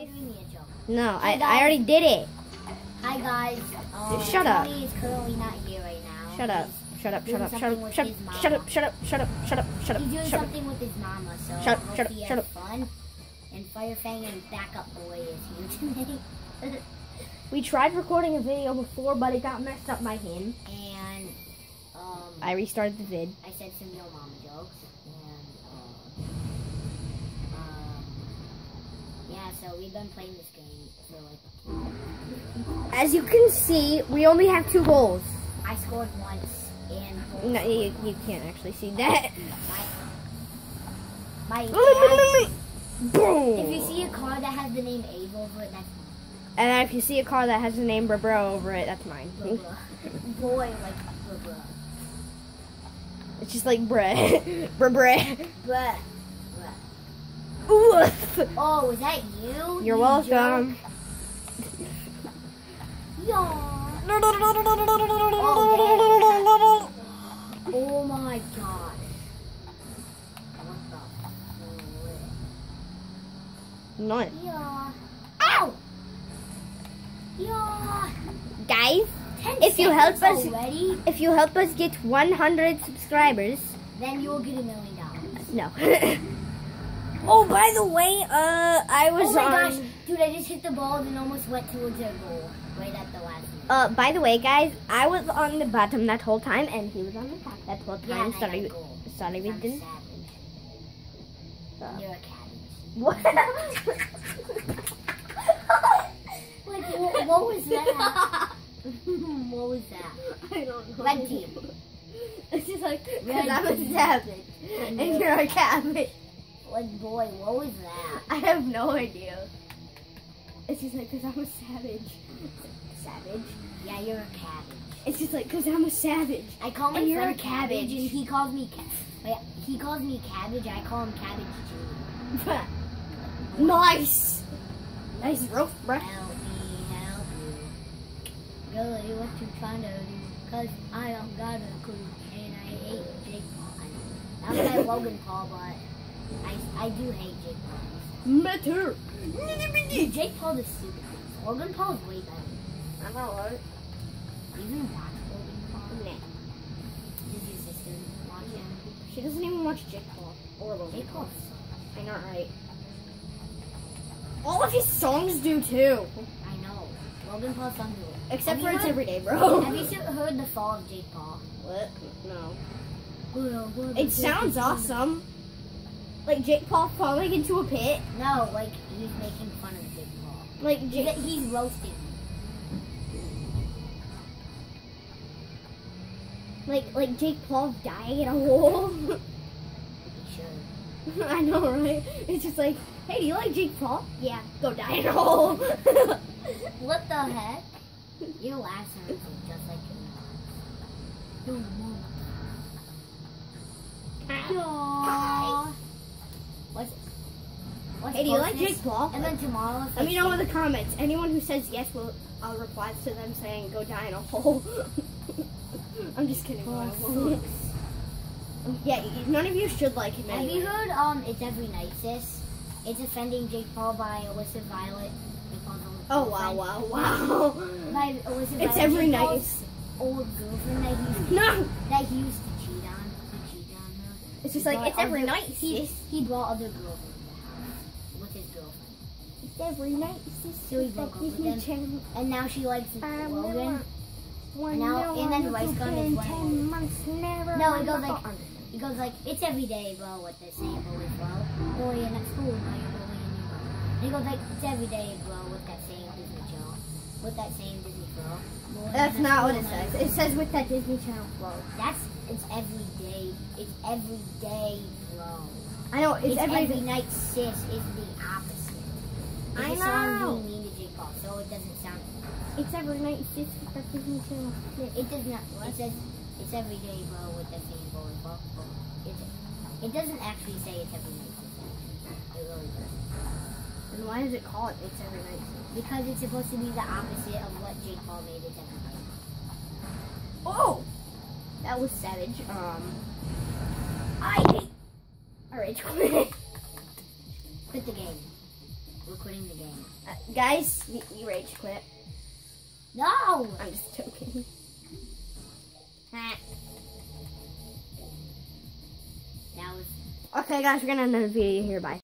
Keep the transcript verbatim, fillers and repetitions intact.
guys. No, Hey I, guys. I already did it. Hi guys. Um, Shut up. Tony is currently not here right now. Shut up. He's Shut up, doing shut up, shut something up, with shut his up, mama. shut up, shut up, shut up, shut up, shut up, He's doing shut up. something with his mama, so Shut up, I hope shut up, he shut has up. fun. And Firefang and Backup Boy is here today. We tried recording a video before, but it got messed up by him. And um, I restarted the vid. I said some yo mama jokes. And um, um, yeah, so we've been playing this game for like. As you can see, we only have two goals. I scored once, and No, you, you can't actually see that. my, my dad, Boom! if you see a car that has the name Abe over it, that's And if you see a car that has the name Bro over it, that's mine. blah, blah. Boy, like blah, blah. It's just like bruh. bruh bruh. Bruh. Bruh. Ooh. Oh, is that you? You're you welcome. Yaw. Oh my god. What the flip? None. Yeah. Ow! Yeah. Guys, Ten if you help seconds us, already, if you help us get one hundred subscribers, then you will get a million dollars. no. Oh, by the way, uh, I was Oh my on. gosh, dude! I just hit the ball and almost went towards our goal right at the last minute. Uh, by the way, guys, I was on the bottom that whole time, and he was on the top that whole Yeah, time. and I sorry, got goal. sorry, we I'm didn't. savage. Uh, You're a cabbage. what? Like, what, what was that? What was that? I don't know. Red team. It's just like, Red because I'm a team. savage, And and you're you're a a cabbage. Like, boy, what was that? I have no idea. It's just like, because I'm a savage. Savage? Yeah, you're a cabbage. It's just like, because I'm a savage. I call my And you're friend a cabbage, cabbage. and he calls me ca- wait, he calls me cabbage. I call him cabbage too. Nice. Nice rope, bruh. Help me, help you. Really, what you trying to do? Cause I don't got a clue, and I hate Jake Paul. That's my Logan Paul, but I I do hate Jake Paul. Matter. Dude, Jake Paul is stupid. Logan Paul is way better. I know, right? You even watch Logan Paul? Nah. Does your sister watch him? She doesn't even watch Jake Paul or Logan Jake Paul. Paul sucks. I know, right? All of his songs do too. I know. Logan Paul's song do it. Except Have for you It's heard- Everyday, bro. Have you heard the fall of Jake Paul? What? No. It It sounds awesome. Like Jake Paul falling into a pit. No, like he's making fun of Jake Paul. Like He's, Jake. he's roasting. Like like Jake Paul dying in a hole. He should. I know, right? It's just like, hey, do you like Jake Paul? Yeah, go die in a hole. What the heck? Your last name is just like your mom. Your mom. What's, what's Hey, do you like closeness? Jake Paul? And then tomorrow, if Let they me know in say- the comments. Anyone who says yes, will I'll reply to them saying go die in a hole. I'm just kidding. Oh, I won't. Yeah, y- none of you should like him Have anyway. you heard um It's Every Night, Sis? It's Offending Jake Paul by Alyssa Violet. Jake Paul's old Oh wow, girlfriend. wow, wow. By Alyssa It's Violet. Every Jake Night. Paul's old girlfriend that he used No, that he used to cheat on. To cheat on her. it's just He like brought it's every other- night, He, sis. he brought other girls into the house with his girlfriend. It's every night, sis. So he broke up with them. And now she likes Logan. One now- and then Rice Gun is one of ten them. months, never. No, it goes like it goes like it's every day, bro. With the same bully flow. Boy, in at school, now you're bullying your bro. And it goes like it's every day, bro. With that same Disney channel, with that same Disney flow. Boy, That's in at not school, what it now says. you're It says with that Disney Channel flow. That's it's every day. It's every day, bro. I know it's, It's every. every night, sis. Is the opposite. It's I a song know. being mean to Jake Paul, so it doesn't sound. It's every night, sis. With that Disney Channel flow. It does not. It says it's every day, bro, with the same bully ball. It, it doesn't actually say it's every night. It really doesn't. And why does it call it It's Every Night, sis? Because it's supposed to be the opposite of what Jake Paul made it every night. Oh, that was savage. Um, I hate. Alright, quit. Quit the game. We're quitting the game. Uh, guys, you, you rage quit. No! I'm just joking. That was Okay, guys, we're gonna end the video here. Bye.